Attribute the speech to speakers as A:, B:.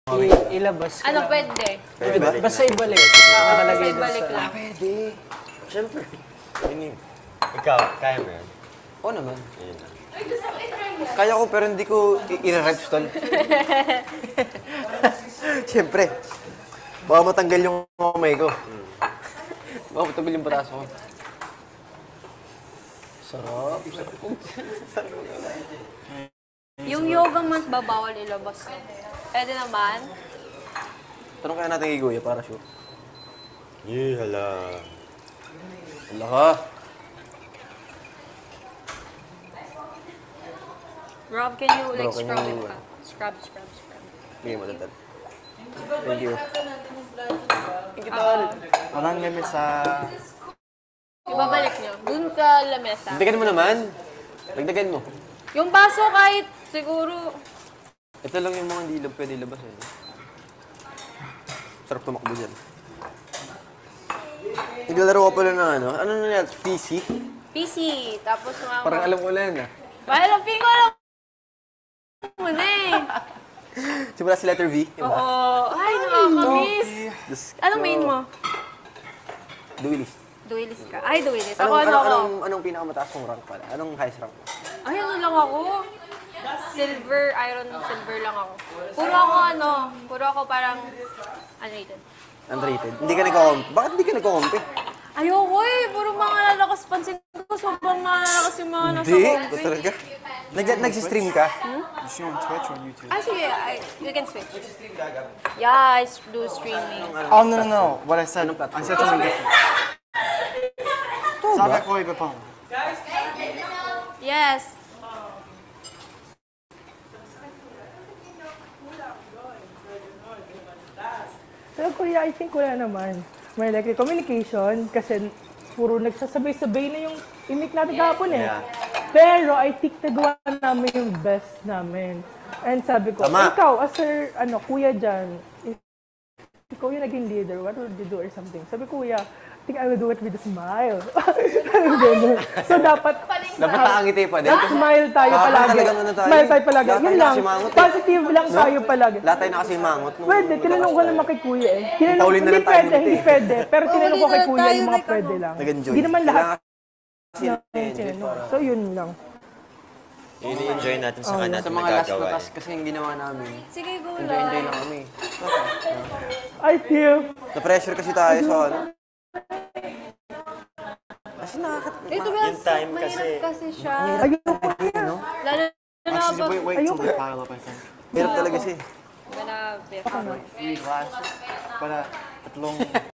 A: Ilabas ka
B: Ano,
A: lang.
B: pwede?
A: Basta ibalik. Nakalagay
B: Basta
A: dun
B: ibalik
A: sa...
B: lang.
C: Pwede.
D: Siyempre. Ikaw, kaya mo yan?
C: Oo naman.
D: Ayun na.
C: Kaya ko pero hindi ko i-reps tol. Siyempre. Baka matanggal yung kamay ko. Baka matanggal yung braso ko. Sarap.
B: Yung yoga mat ba bawal ilabas? Pwede naman.
C: Tanong kaya natin kay Kuya para sure.
D: Hala.
C: Wala ka.
B: Rob, can you like
C: Bro, can
B: scrub
C: you-
B: it pa? Scrub.
C: Bigyan mo dad. Thank you. Thank you, tol.
A: Walang limit sa...
B: Ibabalik nyo. Dun sa lamesa.
C: Dagdagan mo naman. Dagdagan mo.
B: Yung baso kahit siguro...
C: Ito lang yung mga hindi pwede labas eh. Sarap tumakbo dyan. Naglalaro ka pala ng ano? Ano na yan? PC?
B: PC. Tapos mga...
C: Parang alam ko lang ah.
B: Alam ko alam mo na eh.
C: Simula si letter V. Diba?
B: Oo. Ay, nakakamiss. Anong main mo?
C: Duelist.
B: Duelist ka. Ay, duelist. Ako ako.
C: Anong pinakamataas mong rank pala? Anong highest rank mo?
B: Ay, ano lang ako. Silver, iron, silver lang ako. Puro ako parang unrated.
C: Unrated. Hindi ka nagko-comp. Bakit hindi ka nagko-comp eh?
B: Ayoko eh. Puro mga lalakas pansin ko. Sobrang mga lalakas yung mga nasa
C: Hindi.
B: comp eh.
C: Talaga. Nag-stream ka?
A: Is she on Twitch or on YouTube?
B: Ah, sige. You can switch. Yeah, I do streaming.
A: Oh, no. What I said, I said something different. Sabi ko iba pa.
B: Yes.
E: Sa Korea, I think wala naman. May like communication kasi puro nagsasabay-sabay na yung imik natin kahapon eh. Pero I think nagawa namin yung best namin. And sabi ko,
C: Tama.
E: ikaw, as kuya dyan, ikaw yung naging leader, what would you do or something? Sabi ko, kuya, I think I will do it with a smile. Ganun. So dapat
C: Nakangiti pa din.
E: smile tayo palagi.
C: Talagang ano tayo.
E: Smile tayo palagi.
C: Lahat
E: Yun
C: tayo
E: lang.
C: nakasimangot eh.
E: Positive lang tayo palagi.
C: Lahat tayo nakasimangot.
E: Pwede, tinanong ko naman kay kuya eh. Tinanong,
C: Paulin na
E: hindi
C: lang tayo
E: pwede,
C: ulit
E: hindi
C: eh.
E: pwede. Pero tinanong ko kay
B: Paulin na
E: kuya
B: tayo,
E: yung mga
B: like
E: pwede
B: ano.
E: lang.
C: Nag-enjoy.
E: Hindi naman lahat
C: Kasi
E: na tinanong. So yun lang.
D: Yun i-enjoy natin sa
C: sa
D: natin
C: mga last na
D: nagagawa.
C: task kasi yung ginawa namin.
B: Sige, go
C: Enjoy
B: lang.
C: lang kami.
E: I feel.
C: Na-pressure kasi tayo sa ano. Kasi
B: Ito ba,
D: Yung time kasi.
B: mahirap kasi siya.
E: Ayoko
C: no?
B: Lalo na
A: Actually,
B: pag...
A: wait till they pile up, I think.
C: Hirap talaga siya.
B: Gonna be
A: Like 3 glasses para tatlong